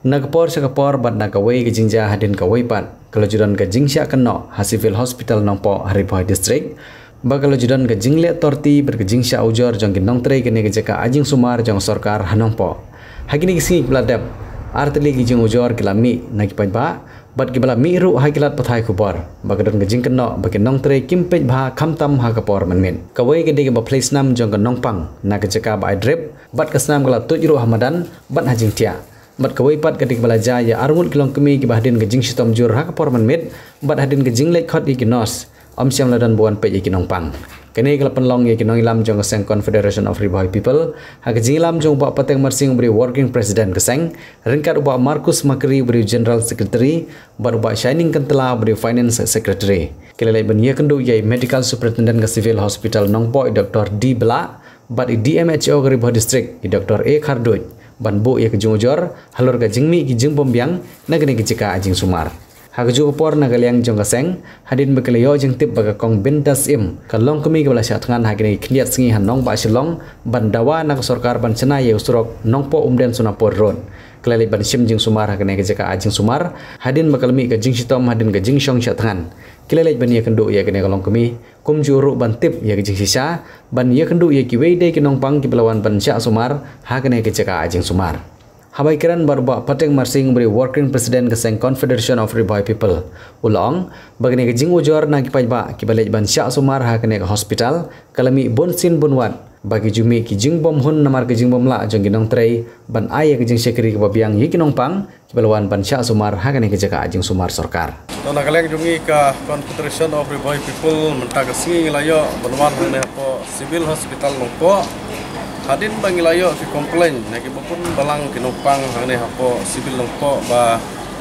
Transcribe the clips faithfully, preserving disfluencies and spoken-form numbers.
Nagpor sa kapor bat nakaway ke jingja hadin kaway pat kalau judan ke jingsya keno ha civil hospital nongpo Haripoy district ba kalau judan ke jingle torti ber ke jingsya ujor jong ginong tre kene ke jaka ajing sumar jong sorkar hanongpo hagini singi bladap arteli ki jing ujor kilami nakipai ba bat ki bala mi ru ha kilat pathai kubor ba kadon ke jing keno ba ke nong tre kimpej ba khamtam ha kapor menmen kaway ke de ke ba place nam jong ke nongpang na ke jaka ba drip bat ke snam kala tujru hamadan bat hajing tia bat kawai pat kedik balaja ya arungut kilong kemi ki bahdin ke jing sitom jur ha kapor menmet bat hadin ke jing lek khot ki nos om siam ladan buan pe ki nongpang kene kala penlong ye ki nong ilam jong Seng Confederation of Haripoy People ha ke jing ilam jong ba pateng marsing beri working president ke Seng ringkat uba Markus Makri beri general secretary bat uba Shining Kentela beri finance secretary kelelai ben ye kendu ye medical superintendent ke civil hospital nongpo Dr D Bela bat D M H O ke Haripoy district Dr A Khardoj ban bu ya ke jungujor halur ke jingmi ki jing bombyang nagani ke jika ajing sumar ha ke jupor nagaliang jong kaseng hadin bekeleyo jing tip baga kong bentas im kalong kemi ke bala syatngan hagini khniat singi hanong ba silong ban dawa nak sarkar ban chena ye usurok nongpo umden sunapor road kelali ban sim jing sumar hagani ke jika ajing sumar hadin bakalmi ke jing sitom hadin ke jing syong syatngan kelele ban ye kendu ye kene kalong kemi kum juru ban tip ye ke jing sisa ban ye kendu ye ki weide ki nongpang ki belawan ban sya sumar ha kene ke jaka ajing sumar habai kiran barba pateng marsing beri working president ke Seng Confederation of Haripoy People ulong bagane ke jing ujor na ki pajba ki balej ban sya sumar ha kene ke hospital kalami bonsin bunwat bagi jumi ki jing bom hun namar ke jing bom la jong ginong trei ban aye ke jing sekri ke babiang ye ki nongpang ki belawan ban sya sumar ha kene ke jaka ajing sumar sarkar Tona kaleng jungi ka Confederation of Haripoy People mentag singi layo banwan hane po civil hospital nongpo hadin bangi layo ki komplain naki bopun balang ki nongpang hane po civil nongpo ba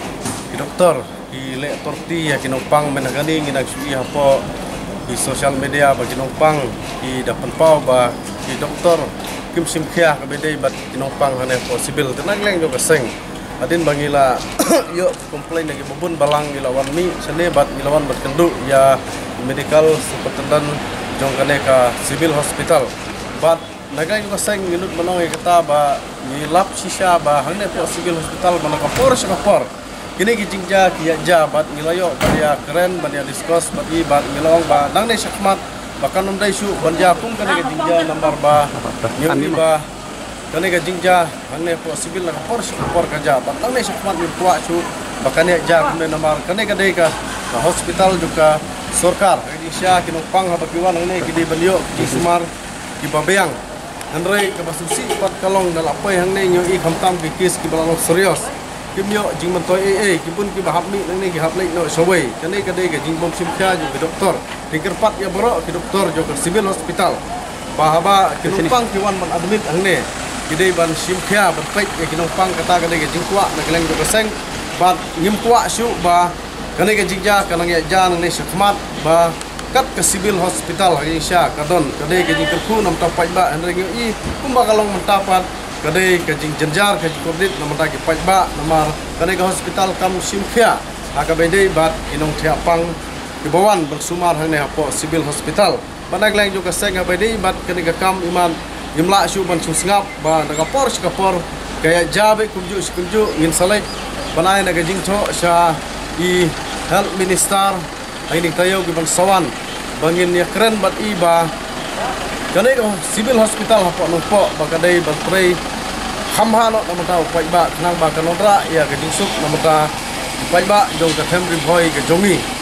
ki doktor ki le torti ya ki nongpang menagani nginak sui po di social media ba ki nongpang ki dapan pau ba ki doktor kim simkhia ka bedai ba ki nongpang hane po civil tenang leng jo kaseng adin bangila yo komplain lagi bubun balang ilawan mi sene bat ilawan bat kendu ya medical superintendent jong kane ka civil hospital bat nagai ko seng minut manong kata ba ngilap sisa ba hangne po civil hospital mana kapor sa kapor kini gijingja kiya ja bat ngilayo dia keren ban dia discuss bat i bat ngilong ba nang ne sakmat bahkan ndai su banja pung kane gijingja nambar ba ngi ba kane ka jingja hangne po civil na kapor kapor kaja batang ne sakmat ni tua chu bakane ja kune namar kane ka dei ka hospital juga sorkar di sya kinopang ha bakiwan ne ki di banyo ki sumar ki babeang andre ka basusi pat kalong dal apai hangne nyo i khamtam ki kis ki balong serius kimyo jing mentoi e e ki pun ki bahapni nang ne ki haplai no sowei kane ka dei ka jing bom simkha ju ki doktor tikerpat ya boro ki doktor jo ke civil hospital bahaba kinopang ki wan man admit hangne kidai ban simkhia ban pek e kinong pang kata kane ke jingkwa na keleng do keseng bat ngimkwa syu ba kane ke jingja kanang ya jan ne sakmat ba kat ke civil hospital ha sya kadon kane ke jingkerku nam tapai ba andre ngi i kumba kalong mentapat kane ke jing jenjar ke covid nam ta ke pai ba namar kane ke hospital kam simkhia aka bedai bat inong thia pang ke bawan bersumar hang ne apo civil hospital pada keleng do keseng ha bedai bat kane ke kam iman Jumlah syu ban susngap ba nakapor skapor kaya jabe kunju kunju ngin salek banai naga jingtho sha i health minister ini tayo giban sawan bangin ya keren bat i ba kanai civil hospital hapo nopo ba kadai ban prei khamha no namata upai ba nang ba kanodra ya ke jingsuk namata upai ba jong ka themri boy ke jongi